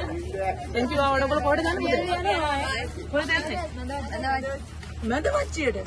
Thank you. Our double quarter done. What is that? मैं तो बच्ची है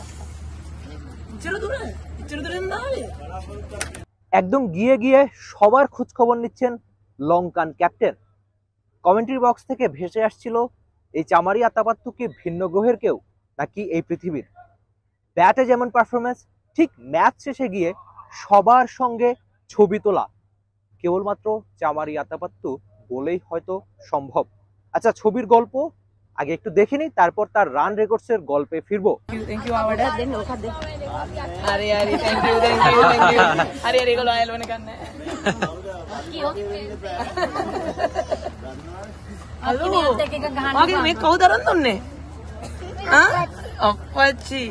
चलो दूर ना একদম গিয়ে গিয়ে সবার খোঁজ খবর নিচ্ছেন লঙ্কান ক্যাপ্টেন। কমেন্ট্রি বক্স থেকে ভেসে আসছিল এই চামারি আতাপাত্তু কি ভিন্ন গ্রহের কেউ নাকি এই পৃথিবীর। ব্যাটে যেমন পারফরমেন্স, ঠিক ম্যাচ শেষে গিয়ে সবার সঙ্গে ছবি তোলা কেবলমাত্র চামারি আতাপাত্তু বলেই হয়তো সম্ভব। আচ্ছা, ছবির গল্প আগে একটু দেখে নিই, তারপর তার রান রেকর্ডসের গল্পে ফিরবো। Thank you our dad. अरे thank you. अरे को लॉयल होने करना है। हेलो आगे मैं कहूँ दरन तुमने हाँ अच्छी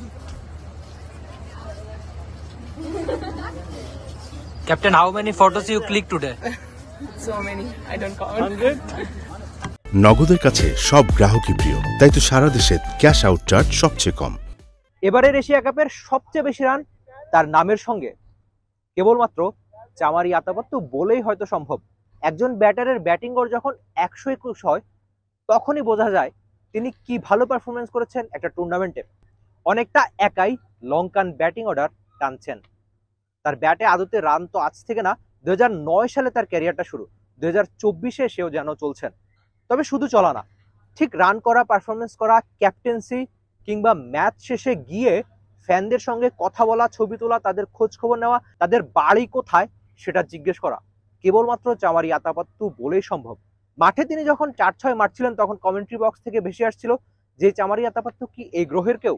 Captain, how many photos you click today? so many I don't count 100 নগদের কাছে সব গ্রাহকই প্রিয়, তাই তো সারা দেশে ক্যাশ আউট চার্জ সবচেয়ে কম। এবারের এশিয়া কাপের সবচেয়ে বেশি রান তার নামের সঙ্গে কেবলমাত্র চামারি আতাপাত্তু বলেই হয়তো সম্ভব। একজন ব্যাটারের ব্যাটিং গড় যখন 121 হয় তখনই বোঝা যায় তিনি কি ভালো পারফরমেন্স করেছেন একটা টুর্নামেন্টে। অনেকটা একাই লঙ্কান ব্যাটিং অর্ডার টানছেন। তার ব্যাটে আদতে রান তো আজ থেকে না, 2009 সালে তার ক্যারিয়ারটা শুরু, 2024-এ সেও যেন চলছেন। তবে শুধু চলা না, ঠিক রান করা, পারফরমেন্স করা, ক্যাপ্টেন্সি কিংবা ম্যাচ শেষে গিয়ে ফ্যানদের সঙ্গে কথা বলা, ছবি তোলা, তাদের খোঁজ খবর নেওয়া, তাদের বাড়ি কোথায় সেটা জিজ্ঞেস করা কেবলমাত্র চামারি আতাপাত্তু বলেই সম্ভব। মাঠে তিনি যখন 4-6 মারছিলেন তখন কমেন্ট্রি বক্স থেকে ভেসে আসছিল যে চামারি আতাপাত্তু কি এই গ্রহের কেউ?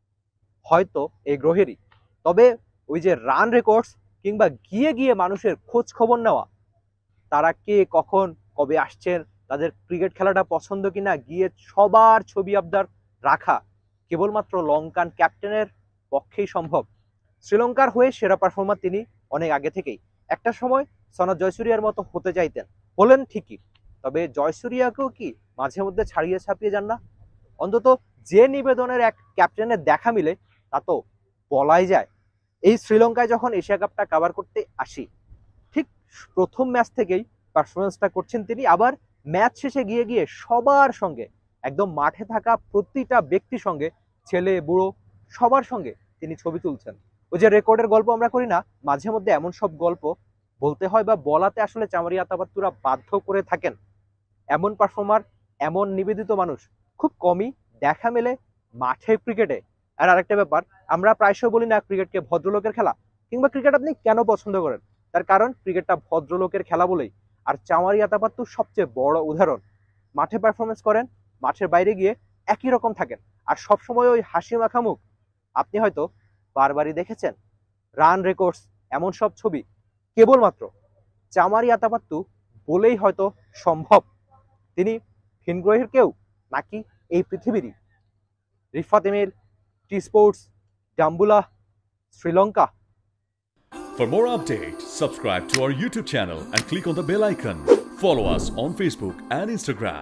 হয়তো এই গ্রহেরই। তবে ওই যে রান রেকর্ডস কিংবা গিয়ে গিয়ে মানুষের খোঁজ খবর নেওয়া, তারা কে কখন কবে আসছেন, তাদের ক্রিকেট খেলাটা পছন্দ কিনা, গিয়ে সবার ছবি আবদার রাখা কেবলমাত্র লঙ্কান ক্যাপ্টেনের পক্ষেই সম্ভব। শ্রীলঙ্কার হয়ে সেরা পারফর্মার তিনি অনেক আগে থেকেই। একটা সময় সনৎ জয়সূরিয়ার মতো হতে চাইতেন, বলেন ঠিকই, তবে জয়সূরিয়াকেও কি মাঝে মধ্যে ছাড়িয়ে ছাপিয়ে যান না? অন্তত যে নিবেদনের এক ক্যাপ্টেনের দেখা মিলে তা তো বলাই যায়। এই শ্রীলঙ্কায় যখন এশিয়া কাপটা কভার করতে আসি, ঠিক প্রথম ম্যাচ থেকেই পারফরমেন্সটা করছেন তিনি। আবার ম্যাচ শেষে গিয়ে গিয়ে সবার সঙ্গে, একদম মাঠে থাকা প্রতিটা ব্যক্তির সঙ্গে, ছেলে বুড়ো সবার সঙ্গে তিনি ছবি তুলছেন। ওই যে রেকর্ডের গল্প আমরা করি না, মাঝে মধ্যে এমন সব গল্প বলতে হয় বা বলাতে আসলে চামারি আতাপাত্তুরা বাধ্য করে থাকেন। এমন পারফর্মার, এমন নিবেদিত মানুষ খুব কমই দেখা মেলে মাঠে ক্রিকেটে। আর আরেকটা ব্যাপার, আমরা প্রায়শই বলি না ক্রিকেটকে ভদ্রলোকের খেলা, কিংবা ক্রিকেট আপনি কেন পছন্দ করেন, তার কারণ ক্রিকেটটা ভদ্রলোকের খেলা বলেই। আর চামারি আতাপাত্তু সবচেয়ে বড় উদাহরণ। মাঠে পারফরমেন্স করেন, মাঠের বাইরে গিয়ে একই রকম থাকেন, আর সবসময় ওই হাসি মাখা মুখ। আপনি হয়তো বারবারই দেখেছেন রান রেকর্ডস, এমন সব ছবি কেবলমাত্র চামারি আতাপাত্তু বলেই হয়তো সম্ভব। তিনি ভিনগ্রহের কেউ নাকি এই পৃথিবীরই? Rifat Emir, T sports, Dambulla, Sri Lanka. For more updates, subscribe to our YouTube channel and click on the bell icon. Follow us on Facebook and Instagram.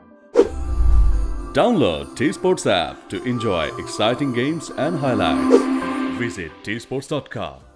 Download T Sports app to enjoy exciting games and highlights. Visit tsports.com.